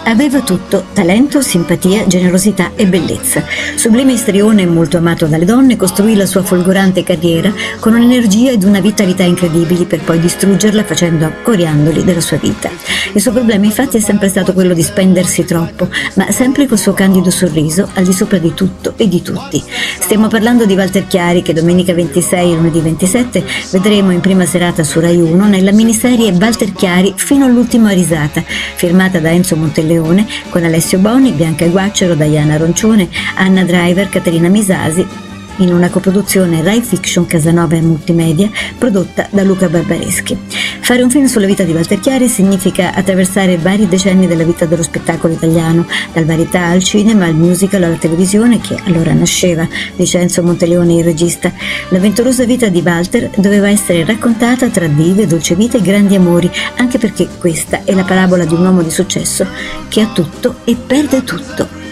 Aveva tutto: talento, simpatia, generosità e bellezza. Sublime istrione, molto amato dalle donne, costruì la sua folgorante carriera con un'energia ed una vitalità incredibili per poi distruggerla facendo coriandoli della sua vita. Il suo problema infatti è sempre stato quello di spendersi troppo, ma sempre col suo candido sorriso al di sopra di tutto e di tutti. Stiamo parlando di Walter Chiari, che domenica 26 e lunedì 27 vedremo in prima serata su Rai 1 nella miniserie Walter Chiari fino all'ultima risata, firmata da Enzo Monteleone, con Alessio Boni, Bianca Guacciaro, Diana Roncione, Anna Driver, Caterina Misasi, in una coproduzione Rai Fiction Casanova e Multimedia prodotta da Luca Barbareschi. Fare un film sulla vita di Walter Chiari significa attraversare vari decenni della vita dello spettacolo italiano, dal varietà al cinema, al musical, alla televisione, che allora nasceva, dice Enzo Monteleone, il regista. L'avventurosa vita di Walter doveva essere raccontata tra dive, dolce vita e grandi amori, anche perché questa è la parabola di un uomo di successo che ha tutto e perde tutto.